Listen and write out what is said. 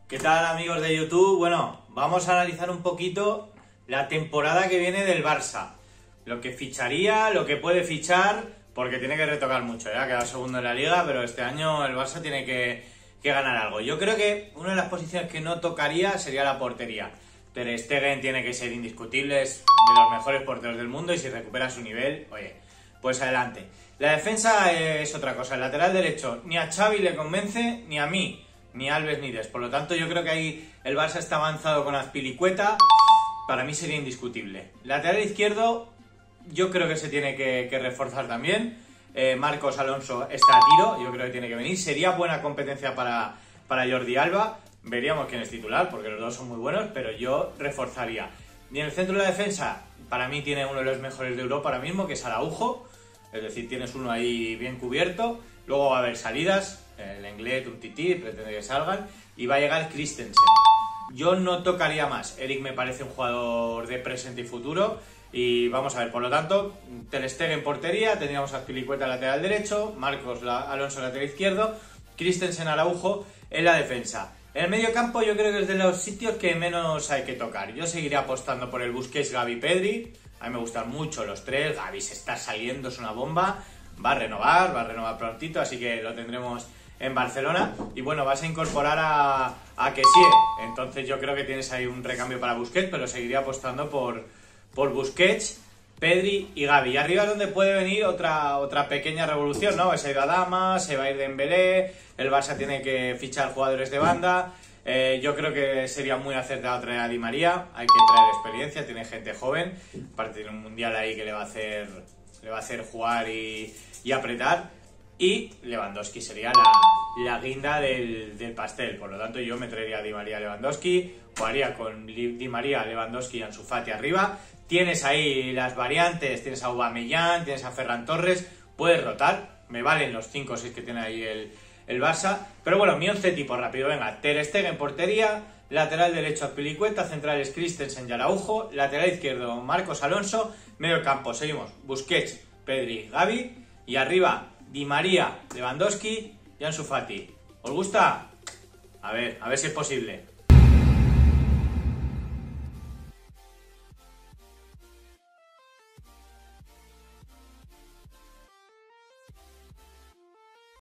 ¿Qué tal, amigos de YouTube? Bueno, vamos a analizar un poquito la temporada que viene del Barça. Lo que ficharía, lo que puede fichar, porque tiene que retocar mucho, ha quedado segundo en la Liga, pero este año el Barça tiene que ganar algo. Yo creo que una de las posiciones que no tocaría sería la portería. Ter Stegen tiene que ser indiscutible, es de los mejores porteros del mundo y si recupera su nivel, oye, pues adelante. La defensa es otra cosa, el lateral derecho ni a Xavi le convence, ni a mí, ni a Alves ni Des. Por lo tanto, yo creo que ahí el Barça está avanzado con Azpilicueta, para mí sería indiscutible. Lateral izquierdo, yo creo que se tiene que reforzar también. Marcos Alonso está a tiro, yo creo que tiene que venir. Sería buena competencia para Jordi Alba. Veríamos quién es titular, porque los dos son muy buenos, pero yo reforzaría. Y en el centro de la defensa, para mí tiene uno de los mejores de Europa ahora mismo, que es Araujo. Es decir, tienes uno ahí bien cubierto. Luego va a haber salidas, el Lenglet, un Tití, pretende que salgan. Y va a llegar Christensen. Yo no tocaría más. Eric me parece un jugador de presente y futuro. Y vamos a ver, por lo tanto, Ter Stegen en portería, tendríamos a Azpilicueta lateral derecho, Marcos Alonso lateral izquierdo, Christensen, Araujo en la defensa. En el medio campo yo creo que es de los sitios que menos hay que tocar. Yo seguiré apostando por el Busquets, Gavi, Pedri. A mí me gustan mucho los tres. Gavi se está saliendo, es una bomba. Va a renovar prontito, así que lo tendremos en Barcelona. Y bueno, vas a incorporar a Kessie. Entonces yo creo que tienes ahí un recambio para Busquets, pero seguiré apostando por Busquets, Pedri y Gavi. Y arriba es donde puede venir otra pequeña revolución, ¿no? Se ha ido Adama, se va a ir Dembélé, el Barça tiene que fichar jugadores de banda. Yo creo que sería muy acertado traer a Di María, hay que traer experiencia, tiene gente joven, aparte de un mundial ahí que le va a hacer jugar y apretar. Y Lewandowski sería la guinda del pastel, por lo tanto yo me traería a Di María, Lewandowski, jugaría con Di María, Lewandowski y Ansu Fati arriba. Tienes ahí las variantes, tienes a Aubameyang, tienes a Ferran Torres, puedes rotar, me valen los 5 o 6 que tiene ahí el Barça, pero bueno, mi 11 tipo rápido, venga, Ter Stegen en portería, lateral derecho Azpilicueta, centrales Christensen y Araujo, lateral izquierdo Marcos Alonso, medio campo, seguimos, Busquets, Pedri, Gavi, y arriba Di María, Lewandowski y Ansu Fati. ¿Os gusta? A ver si es posible.